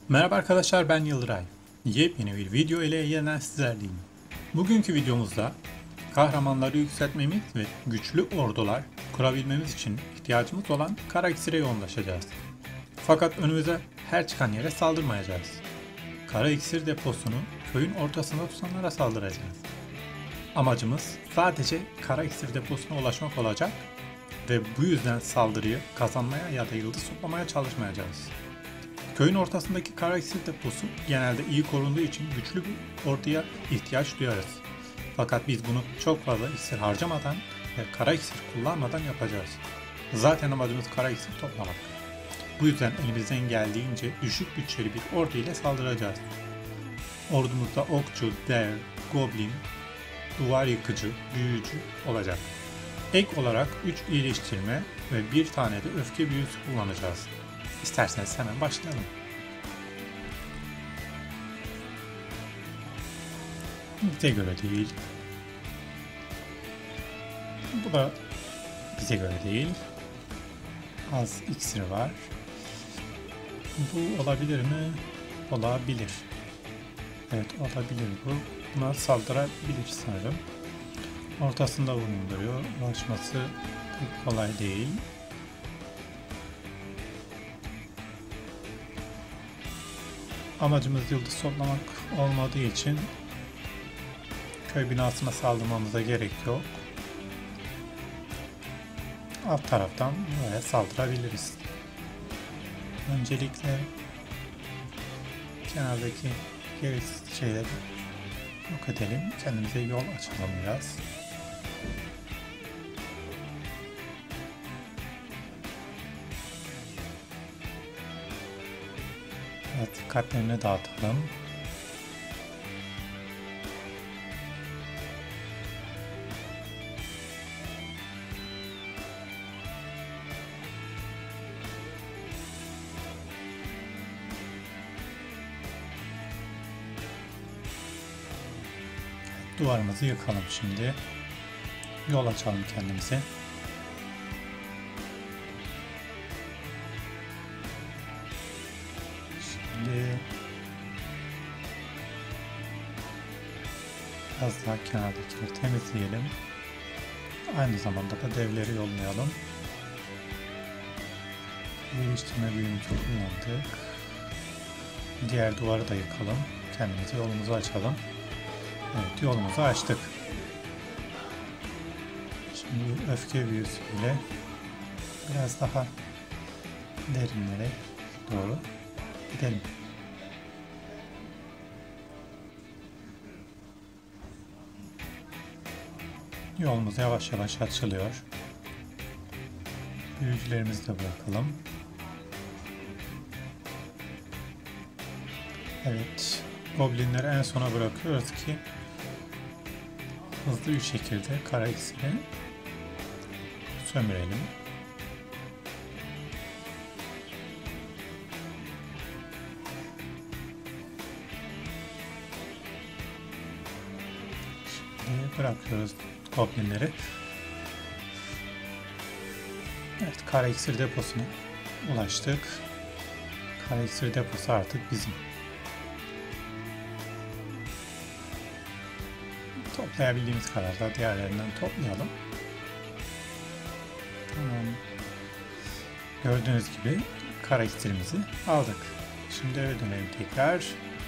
Merhaba arkadaşlar, ben Yıldıray. Yepyeni bir video ile yeniden sizlerleyim. Bugünkü videomuzda kahramanları yükseltmemiz ve güçlü ordular kurabilmemiz için ihtiyacımız olan kara iksire yoğunlaşacağız. Fakat önümüze her çıkan yere saldırmayacağız. Kara iksir deposunu köyün ortasında tutanlara saldıracağız. Amacımız sadece kara iksir deposuna ulaşmak olacak ve bu yüzden saldırıyı kazanmaya ya da yıldız toplamaya çalışmayacağız. Köyün ortasındaki kara iksir deposu genelde iyi korunduğu için güçlü bir orduya ihtiyaç duyarız. Fakat biz bunu çok fazla iksir harcamadan ve kara iksir kullanmadan yapacağız. Zaten amacımız kara iksir toplamak. Bu yüzden elimizden geldiğince düşük bütçeli bir ordu ile saldıracağız. Ordumuzda okçu, dev, goblin, duvar yıkıcı, büyücü olacak. Ek olarak 3 iyileştirme ve bir tane de öfke büyüsü kullanacağız. İsterseniz hemen başlayalım. Bize göre değil. Bu da bize göre değil. Az iksir var. Bu olabilir mi? Olabilir. Evet, olabilir bu. Buna saldırabilir sanırım. Ortasında bulunduruyor. Ulaşması pek kolay değil. Amacımız yıldız toplamak olmadığı için köy binasına saldırmamıza gerek yok. Alt taraftan buraya saldırabiliriz. Öncelikle kenardaki gereksiz şeyleri yok edelim. Kendimize yol açalım biraz. Evet, dikkatlerini dağıtalım. Duvarımızı yıkalım şimdi. Yol açalım kendimize. Şimdi biraz daha kenardakileri temizleyelim. Aynı zamanda da devleri yollayalım. Geliştirme büyümünü kullandık. Diğer duvarı da yıkalım. Kendimize yolumuzu açalım. Evet, yolumuzu açtık. Şimdi öfke büyüsüyle biraz daha derinlere doğru gidelim. Yolumuz yavaş yavaş açılıyor. Büyücülerimizi de bırakalım. Evet, goblinleri en sona bırakıyoruz ki hızlı bir şekilde kara iksiri sömürelim. Şimdi bırakıyoruz goblinleri. Evet, kara iksir deposuna ulaştık. Kara iksir deposu artık bizim. Toplayabildiğimiz kadar da diğerlerinden toplayalım. Tamam. Gördüğünüz gibi kara iksirimizi aldık. Şimdi eve dönelim tekrar.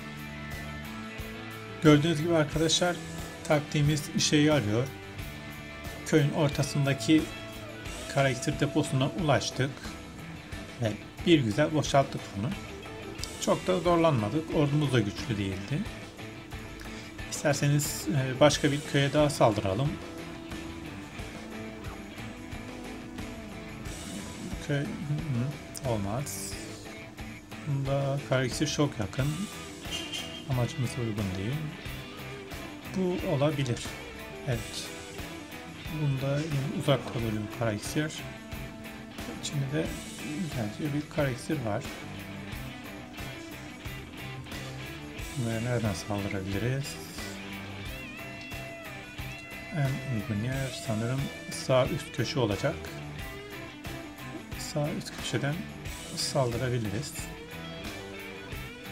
Gördüğünüz gibi arkadaşlar, taktiğimiz işe yarıyor. Köyün ortasındaki kara iksir deposuna ulaştık ve bir güzel boşalttık bunu. Çok da zorlanmadık. Ordumuz da güçlü değildi. İsterseniz başka bir köye daha saldıralım. Köy olmaz. Bunda kara iksir çok yakın. Amacımıza uygun değil. Bu olabilir. Evet. Bunda uzak kalıyor kara iksir. İçinde de güzelce bir kara iksir var. Bunlara nereden saldırabiliriz? En uygun yer sanırım sağ üst köşe olacak. Sağ üst köşeden saldırabiliriz.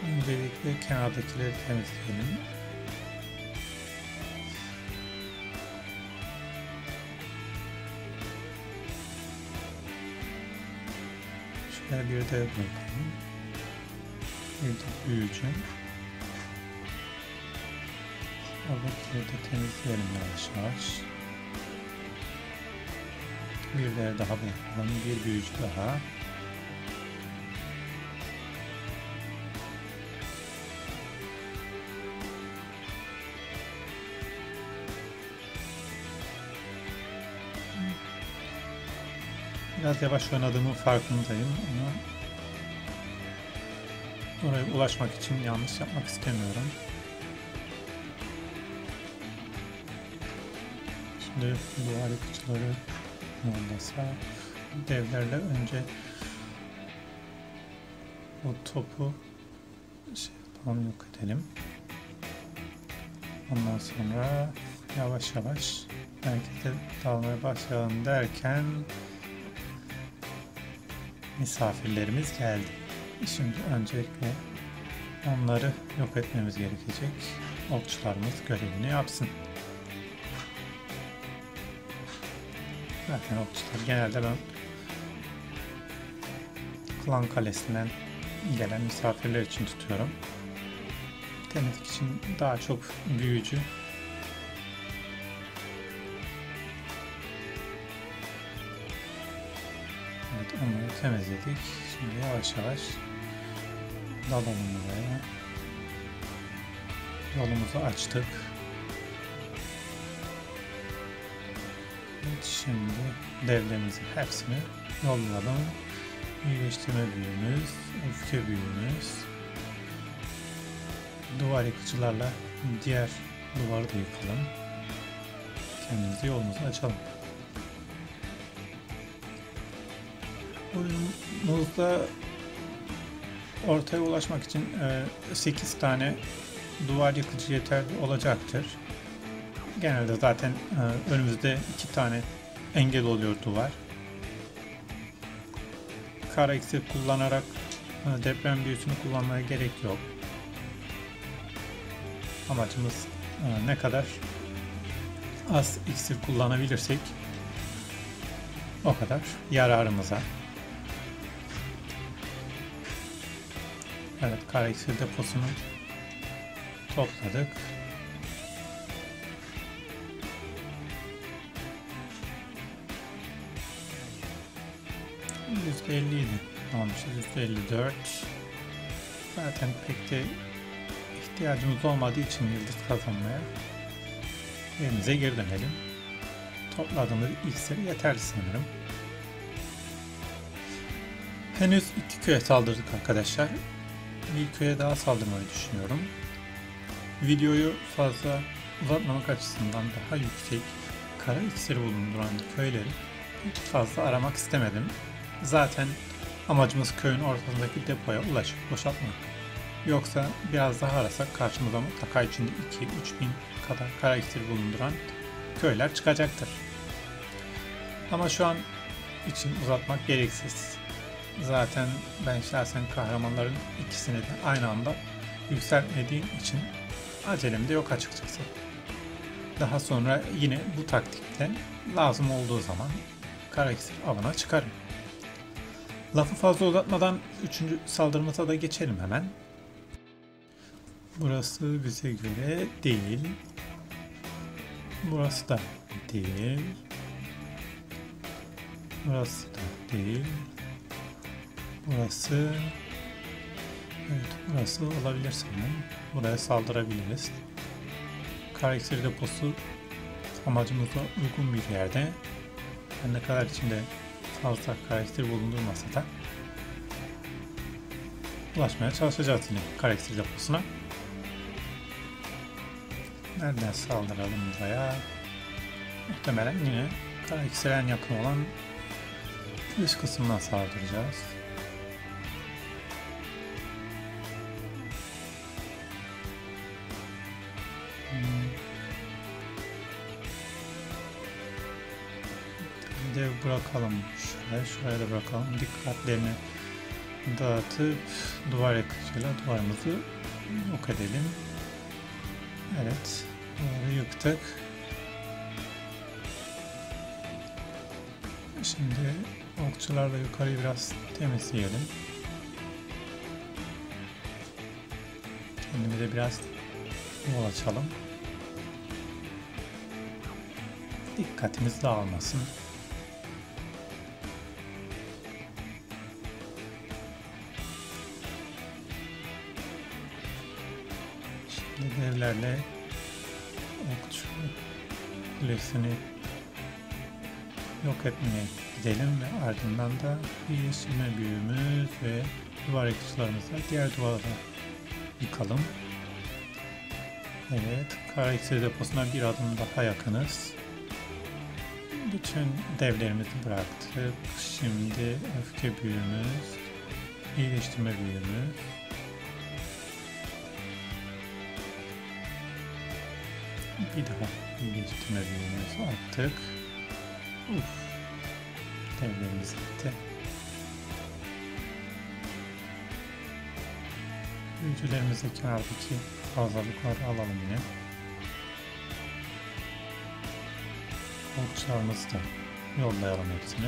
Öncelikle kenardakileri temizleyelim. Şöyle bir de bırakalım. Bir de büyücü. Oradakileri de temizleyelim yavaş yavaş. Bir de daha bırakalım. Bir büyücü daha. Biraz yavaş oynadığımın farkındayım ama oraya ulaşmak için yanlış yapmak istemiyorum. Şimdi duvar yıkıcıları yollasa devlerle önce o topu yok edelim. Ondan sonra yavaş yavaş merkeze dalmaya başlayalım derken misafirlerimiz geldi. Şimdi öncelikle onları yok etmemiz gerekecek. Okçularımız görevini yapsın. Zaten okçular genelde ben Klan Kalesi'nden gelen misafirler için tutuyorum. Temizlik için daha çok büyücü. Evet, onları temizledik. Şimdi yavaş yavaş dalalım buraya. Yolumuzu açtık. Evet, şimdi devlerimizin hepsini yollayalım. İyileştirme büyüğümüz, öfke büyüğümüz. Duvar yıkıcılarla diğer duvarı da yıkalım. Kendimize yolumuzu açalım. Oyunumuzda ortaya ulaşmak için 8 tane duvar yıkıcı yeterli olacaktır. Genelde zaten önümüzde 2 tane engel oluyor duvar. Kara iksir kullanarak deprem büyüsünü kullanmaya gerek yok. Amacımız ne kadar az iksir kullanabilirsek o kadar yararımıza. Evet, kara iksir deposunu topladık. %50 idi. Almışız %54. Zaten pek de ihtiyacımız olmadığı için yıldız kazanmaya yerimize geri dönelim. Topladığımız iksir yeterli sanırım. Henüz 2 köye saldırdık arkadaşlar. Bir köye daha saldırmayı düşünüyorum. Videoyu fazla uzatmamak açısından daha yüksek kara iksiri bulunduran köyleri hiç fazla aramak istemedim. Zaten amacımız köyün ortasındaki depoya ulaşıp boşaltmak. Yoksa biraz daha arasak karşımıza mutlaka içinde 2-3 bin kadar kara iksiri bulunduran köyler çıkacaktır. Ama şu an için uzatmak gereksiz. Zaten ben şahsen kahramanların ikisini de aynı anda yükseltmediğim için acelem de yok açıkçası. Daha sonra yine bu taktikle lazım olduğu zaman kara iksir avına çıkarım. Lafı fazla uzatmadan 3. saldırımıza da geçelim hemen. Burası bize göre değil. Burası da değil. Burası da değil. Burası... Evet, burası olabilir sanırım. Buraya saldırabiliriz. Kara iksir deposu amacımıza uygun bir yerde. Ne kadar içinde fazla kara iksir bulundurmasa da ulaşmaya çalışacağız yine kara iksir deposuna. Nereden saldıralım buraya? Muhtemelen yine kara iksire en yakın olan üst kısımdan saldıracağız. Dev bırakalım. Şuraya da bırakalım. Dikkatlerini dağıtıp duvar yakıcıyla duvarımızı yok edelim. Evet, duvarı yıktık. Şimdi okçularla yukarıyı biraz temizleyelim. Kendimize biraz yol açalım. Dikkatimiz dağılmasın. Şimdi devlerle okçu kulesini yok etmeye gidelim ve ardından da bir yeşilme büyüğümüz ve duvar yakıcılarımızla diğer duvarı yıkalım. Evet, kara iksir deposuna bir adım daha yakınız. Bütün devlerimizi bıraktık. Şimdi öfke büyüğümüz, iyileştirme büyüğümüz. Bir daha iyileştirme büyüğümüzü attık. Devlerimiz gitti. Büyücülerimize kenardaki fazlalıkları alalım yine. Okçularımızı da yollayalım hepsini.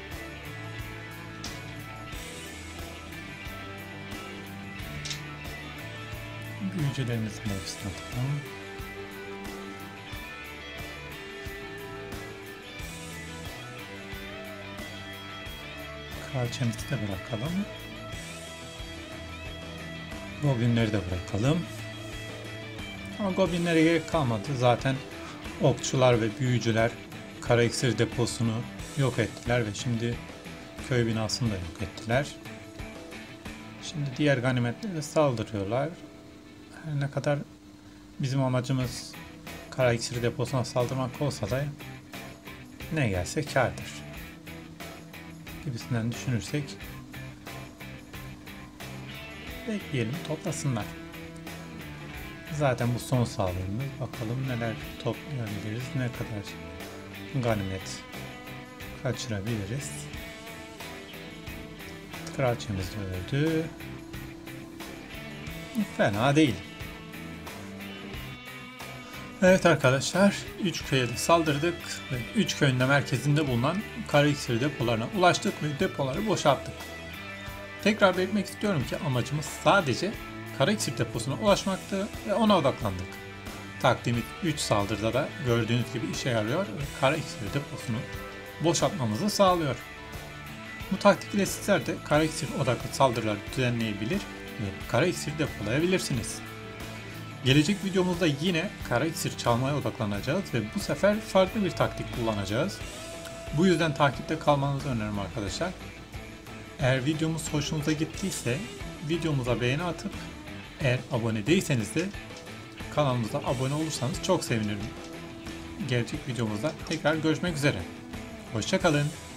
Büyücülerimizin hepsini atalım. Kraliçemizi de bırakalım. Goblinleri de bırakalım. Ama goblinlere gerek kalmadı. Zaten okçular ve büyücüler kara iksir deposunu yok ettiler ve şimdi köy binasını da yok ettiler. Şimdi diğer ganimetlere saldırıyorlar. Her ne kadar bizim amacımız kara iksir deposuna saldırmak olsa da ne gelse kârdır gibisinden düşünürsek bekleyelim, toplasınlar. Zaten bu son saldırımız. Bakalım neler toplayabiliriz, ne kadar ganimet kaçırabiliriz. Kraliçemiz de öldü. Fena değil. Evet arkadaşlar, 3 köye de saldırdık ve 3 köyün de merkezinde bulunan kara iksir depolarına ulaştık ve depoları boşalttık. Tekrar belirtmek istiyorum ki amacımız sadece kara iksir deposuna ulaşmaktı ve ona odaklandık. Taktiğimiz 3 saldırıda da gördüğünüz gibi işe yarıyor ve kara iksir deposunu boşaltmamızı sağlıyor. Bu taktikle sizler de kara iksir odaklı saldırılar düzenleyebilir ve kara iksir depolayabilirsiniz. Gelecek videomuzda yine kara iksir çalmaya odaklanacağız ve bu sefer farklı bir taktik kullanacağız. Bu yüzden takipte kalmanızı öneririm arkadaşlar. Eğer videomuz hoşunuza gittiyse videomuza beğeni atıp eğer abone değilseniz de kanalımıza abone olursanız çok sevinirim. Gelecek videomuzda tekrar görüşmek üzere. Hoşça kalın.